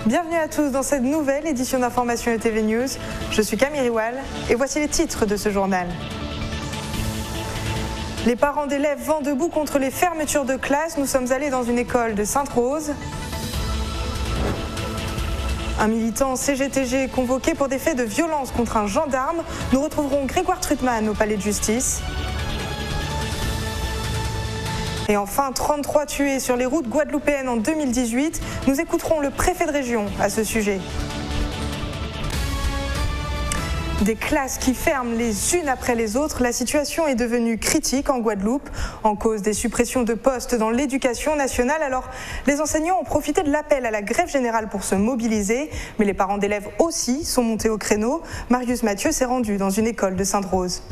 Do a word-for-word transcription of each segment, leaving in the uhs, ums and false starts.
Bienvenue à tous dans cette nouvelle édition d'Information E T V News. Je suis Camille Riwal et voici les titres de ce journal. Les parents d'élèves vont debout contre les fermetures de classes. Nous sommes allés dans une école de Sainte-Rose. Un militant C G T G convoqué pour des faits de violence contre un gendarme. Nous retrouverons Grégoire Trutman au palais de justice. Et enfin, trente-trois tués sur les routes guadeloupéennes en deux mille dix-huit. Nous écouterons le préfet de région à ce sujet. Des classes qui ferment les unes après les autres, la situation est devenue critique en Guadeloupe, en cause des suppressions de postes dans l'éducation nationale. Alors, les enseignants ont profité de l'appel à la grève générale pour se mobiliser, mais les parents d'élèves aussi sont montés au créneau. Marius Mathieu s'est rendu dans une école de Sainte-Rose.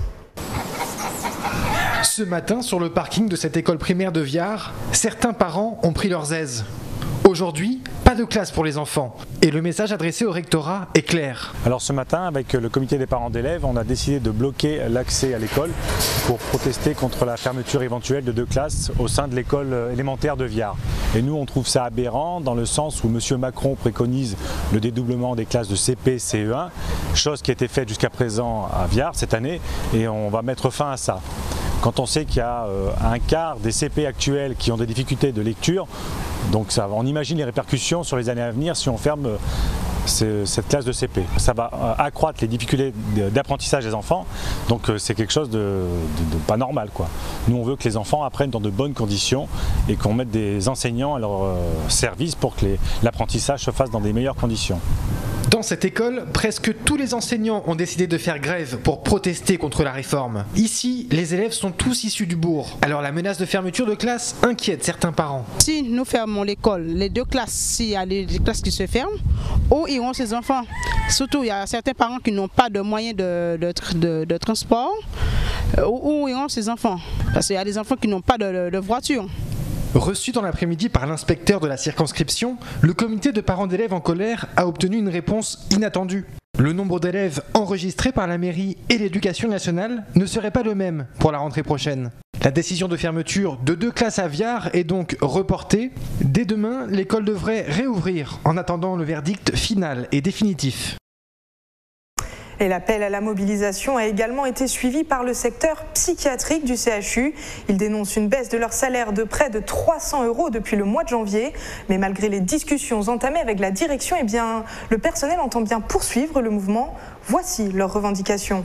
Ce matin, sur le parking de cette école primaire de Viard, certains parents ont pris leurs aises. Aujourd'hui, pas de classe pour les enfants. Et le message adressé au rectorat est clair. Alors ce matin, avec le comité des parents d'élèves, on a décidé de bloquer l'accès à l'école pour protester contre la fermeture éventuelle de deux classes au sein de l'école élémentaire de Viard. Et nous, on trouve ça aberrant dans le sens où M. Macron préconise le dédoublement des classes de C P, C E un, chose qui a été faite jusqu'à présent à Viard cette année, et on va mettre fin à ça. Quand on sait qu'il y a euh, un quart des C P actuels qui ont des difficultés de lecture, donc ça, on imagine les répercussions sur les années à venir si on ferme euh, cette classe de C P. Ça va euh, accroître les difficultés d'apprentissage des enfants, donc euh, c'est quelque chose de, de, de pas normal, quoi. Nous, on veut que les enfants apprennent dans de bonnes conditions et qu'on mette des enseignants à leur euh, service pour que l'apprentissage se fasse dans des meilleures conditions. Dans cette école, presque tous les enseignants ont décidé de faire grève pour protester contre la réforme. Ici, les élèves sont tous issus du bourg. Alors la menace de fermeture de classe inquiète certains parents. Si nous fermons l'école, les deux classes, s'il y a les classes qui se ferment, où iront ces enfants? Surtout, il y a certains parents qui n'ont pas de moyens de, de, de, de transport. Où, où iront ces enfants? Parce qu'il y a des enfants qui n'ont pas de, de voiture. Reçu dans l'après-midi par l'inspecteur de la circonscription, le comité de parents d'élèves en colère a obtenu une réponse inattendue. Le nombre d'élèves enregistrés par la mairie et l'éducation nationale ne serait pas le même pour la rentrée prochaine. La décision de fermeture de deux classes à Viard est donc reportée. Dès demain, l'école devrait réouvrir en attendant le verdict final et définitif. Et l'appel à la mobilisation a également été suivi par le secteur psychiatrique du C H U. Ils dénoncent une baisse de leur salaire de près de trois cents euros depuis le mois de janvier. Mais malgré les discussions entamées avec la direction, eh bien, le personnel entend bien poursuivre le mouvement. Voici leurs revendications.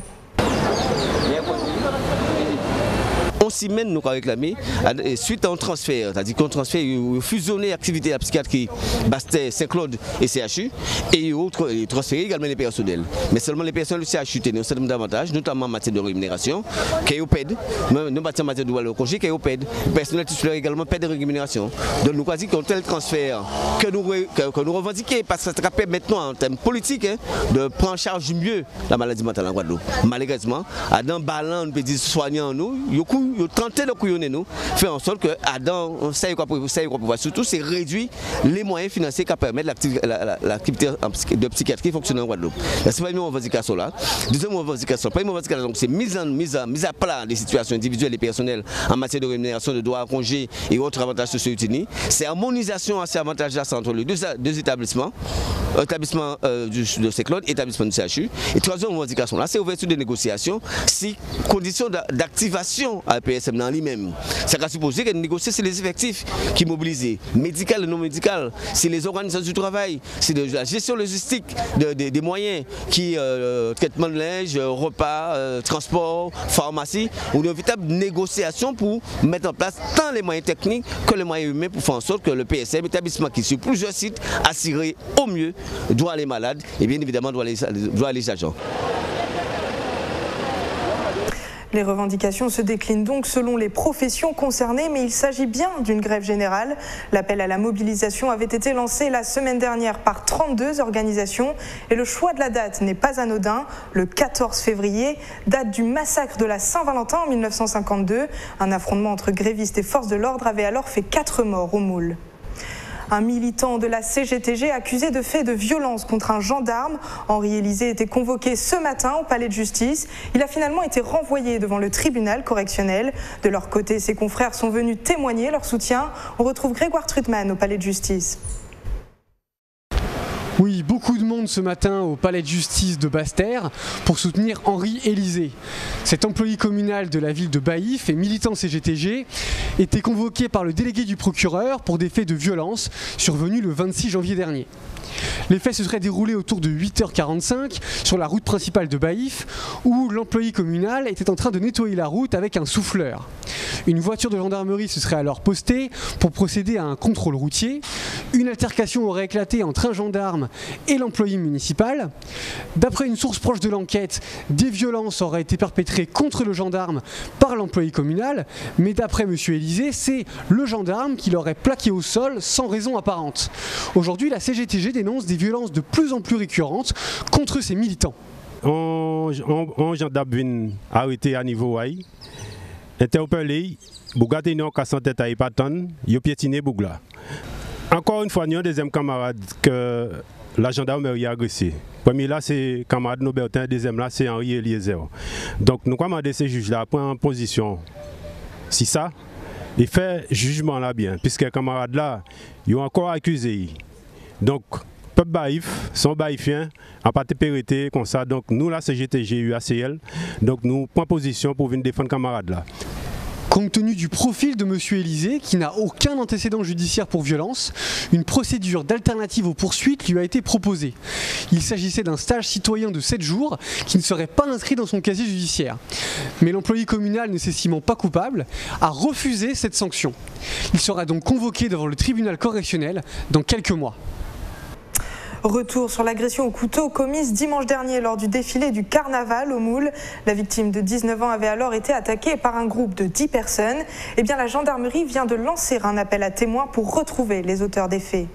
On s'y mène, nous, réclamer suite à un transfert, c'est-à-dire qu'on transfère, fusionner l'activité de la psychiatrie Bastet, Saint-Claude et C H U, et autres, et transférer également les personnels. Mais seulement les personnels du C H U ont un certain nombre d'avantages, notamment en matière de rémunération, qui est au P E D, nous battons en matière de droit au congé, qui est au P E D. Le personnel titulaire également P E D de rémunération. Donc nous croyons qu'un tel transfert que nous, que, que nous revendiquons, parce que ça permet maintenant en termes politiques hein, de prendre en charge mieux la maladie mentale en Guadeloupe. Malheureusement, à dans Balan, on peut dire soignant nous, il a tenté de couillonner nous, faire en sorte que Adam, ça y est, surtout c'est réduire les moyens financiers qui permettent l'activité de psychiatrie fonctionner en Guadeloupe. C'est pas une revendication là. Deuxième revendication, pas une revendication, c'est mise en mise à mise à plat des situations individuelles et personnelles en matière de rémunération, de droits à congé et autres avantages sociaux unis. C'est harmonisation à ces avantages-là entre les deux, deux établissements, établissement euh, du, de Saint-Claude, établissement du C H U. Et troisième revendication là, c'est ouverture des négociations, si conditions d'activation à P S M dans lui-même. Ça va supposer que négocier, c'est les effectifs qui mobilisent, médical et non médical, c'est les organisations du travail, c'est la gestion logistique de, de, des moyens qui euh, traitement de linge, repas, euh, transport, pharmacie, ou une véritable négociation pour mettre en place tant les moyens techniques que les moyens humains pour faire en sorte que le P S M, établissement qui sur plusieurs sites, assurer au mieux doit les malades et bien évidemment doit les, doit les agents. Les revendications se déclinent donc selon les professions concernées, mais il s'agit bien d'une grève générale. L'appel à la mobilisation avait été lancé la semaine dernière par trente-deux organisations et le choix de la date n'est pas anodin. Le quatorze février, date du massacre de la Saint-Valentin en mille neuf cent cinquante-deux. Un affrontement entre grévistes et forces de l'ordre avait alors fait quatre morts au Moule. Un militant de la C G T G accusé de faits de violence contre un gendarme. Henri Élysée était convoqué ce matin au palais de justice. Il a finalement été renvoyé devant le tribunal correctionnel. De leur côté, ses confrères sont venus témoigner leur soutien. On retrouve Grégoire Trutman au palais de justice. Oui, beaucoup de monde ce matin au palais de justice de Basse-Terre pour soutenir Henri Élysée. Cet employé communal de la ville de Baïf et militant C G T G était convoqué par le délégué du procureur pour des faits de violence survenus le vingt-six janvier dernier. Les faits se seraient déroulés autour de huit heures quarante-cinq sur la route principale de Baïf où l'employé communal était en train de nettoyer la route avec un souffleur. Une voiture de gendarmerie se serait alors postée pour procéder à un contrôle routier. Une altercation aurait éclaté entre un gendarme et l'employé municipal. D'après une source proche de l'enquête, des violences auraient été perpétrées contre le gendarme par l'employé communal, mais d'après M. Élysée, c'est le gendarme qui l'aurait plaqué au sol sans raison apparente. Aujourd'hui, la C G T G dénonce des violences de plus en plus récurrentes contre ses militants. Un gendarme vient arrêté à niveau Haï, interpellé, Bougate non cassant tête à Ipatan, il a piétiné Bougla. Encore une fois, il y a un deuxième camarade que la gendarmerie a agressé. Premier là, c'est camarade Nobertin, deuxième là, c'est Henri Eliezer. Donc nous commandons ces juges-là à prendre en position. Si ça, il fait jugement là bien, puisque les camarades là, ils ont encore accusé. Donc, peuple Baïf, son Baïfien, a pas été périté comme ça. Donc nous là, C G T G, U A C L, donc nous prenons position pour venir défendre les camarades là. Compte tenu du profil de M. Élysée, qui n'a aucun antécédent judiciaire pour violence, une procédure d'alternative aux poursuites lui a été proposée. Il s'agissait d'un stage citoyen de sept jours qui ne serait pas inscrit dans son casier judiciaire. Mais l'employé communal, ne s'estimant pas coupable, a refusé cette sanction. Il sera donc convoqué devant le tribunal correctionnel dans quelques mois. Retour sur l'agression au couteau commise dimanche dernier lors du défilé du carnaval au Moule. La victime de dix-neuf ans avait alors été attaquée par un groupe de dix personnes. Eh bien, la gendarmerie vient de lancer un appel à témoins pour retrouver les auteurs des faits.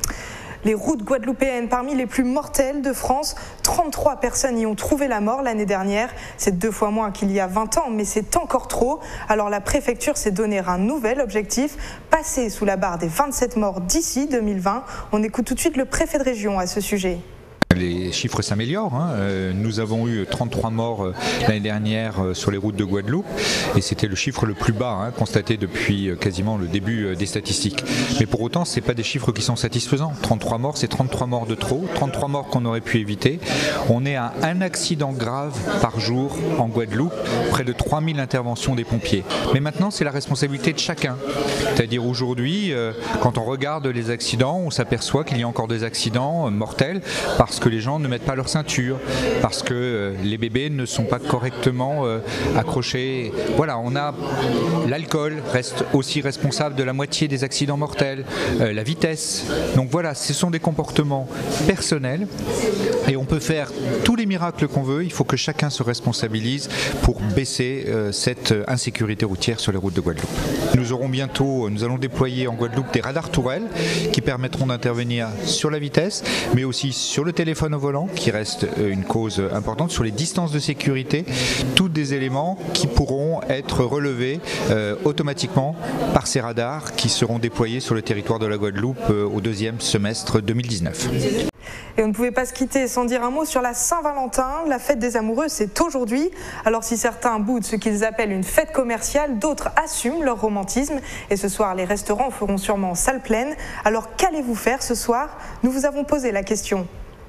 Les routes guadeloupéennes parmi les plus mortelles de France, trente-trois personnes y ont trouvé la mort l'année dernière. C'est deux fois moins qu'il y a vingt ans, mais c'est encore trop. Alors la préfecture s'est donné un nouvel objectif, passer sous la barre des vingt-sept morts d'ici deux mille vingt. On écoute tout de suite le préfet de région à ce sujet. Les chiffres s'améliorent. Hein. Euh, nous avons eu trente-trois morts euh, l'année dernière euh, sur les routes de Guadeloupe et c'était le chiffre le plus bas hein, constaté depuis euh, quasiment le début euh, des statistiques. Mais pour autant, ce n'est pas des chiffres qui sont satisfaisants. trente-trois morts, c'est trente-trois morts de trop, trente-trois morts qu'on aurait pu éviter. On est à un accident grave par jour en Guadeloupe, près de trois mille interventions des pompiers. Mais maintenant, c'est la responsabilité de chacun. C'est-à-dire aujourd'hui, euh, quand on regarde les accidents, on s'aperçoit qu'il y a encore des accidents euh, mortels parce que les gens ne mettent pas leur ceinture, parce que euh, les bébés ne sont pas correctement euh, accrochés. Voilà, on a l'alcool reste aussi responsable de la moitié des accidents mortels, euh, la vitesse. Donc voilà, ce sont des comportements personnels et on peut faire tous les miracles qu'on veut. Il faut que chacun se responsabilise pour baisser euh, cette insécurité routière sur les routes de Guadeloupe. Nous aurons bientôt, nous allons déployer en Guadeloupe des radars tourelles qui permettront d'intervenir sur la vitesse, mais aussi sur le téléphone au volant, qui reste une cause importante, sur les distances de sécurité, tous des éléments qui pourront être relevés euh, automatiquement par ces radars qui seront déployés sur le territoire de la Guadeloupe euh, au deuxième semestre deux mille dix-neuf. Et on ne pouvait pas se quitter sans dire un mot sur la Saint-Valentin. La fête des amoureux, c'est aujourd'hui. Alors si certains boudent ce qu'ils appellent une fête commerciale, d'autres assument leur romantisme. Et ce soir, les restaurants feront sûrement salle pleine. Alors qu'allez-vous faire ce soir? Nous vous avons posé la question.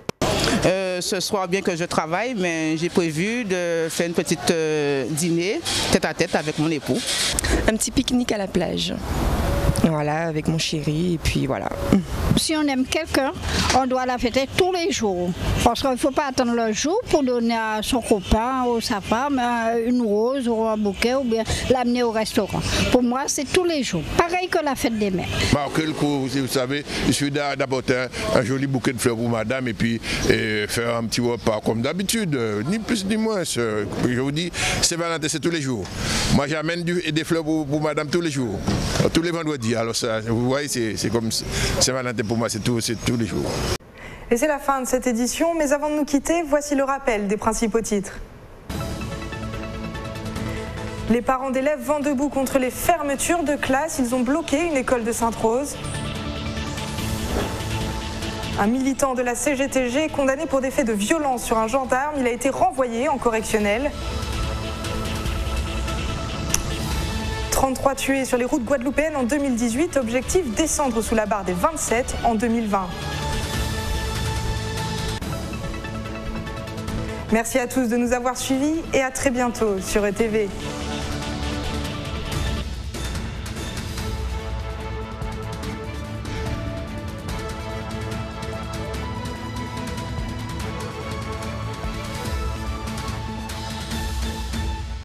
Euh, ce soir, bien que je travaille, mais j'ai prévu de faire une petite euh, dîner tête à tête avec mon époux. Un petit pique-nique à la plage. Voilà, avec mon chéri, et puis voilà. Si on aime quelqu'un, on doit la fêter tous les jours. Parce qu'il ne faut pas attendre le jour pour donner à son copain ou sa femme une rose ou un bouquet ou bien l'amener au restaurant. Pour moi, c'est tous les jours. Pareil que la fête des mères. Marquer le coup, vous savez, je suis d'apporter un, un joli bouquet de fleurs pour madame et puis et faire un petit repas comme d'habitude, ni plus ni moins. Je vous dis, c'est Valentin, c'est tous les jours. Moi, j'amène des fleurs pour, pour madame tous les jours, tous les vendredis. Alors ça, vous voyez, c'est comme Saint-Valentin pour moi, c'est tous les jours. Et c'est la fin de cette édition, mais avant de nous quitter, voici le rappel des principaux titres. Les parents d'élèves vont debout contre les fermetures de classes. Ils ont bloqué une école de Sainte-Rose. Un militant de la C G T G condamné pour des faits de violence sur un gendarme, il a été renvoyé en correctionnel. trente-trois tués sur les routes guadeloupéennes en deux mille dix-huit, objectif descendre sous la barre des vingt-sept en deux mille vingt. Merci à tous de nous avoir suivis et à très bientôt sur E T V.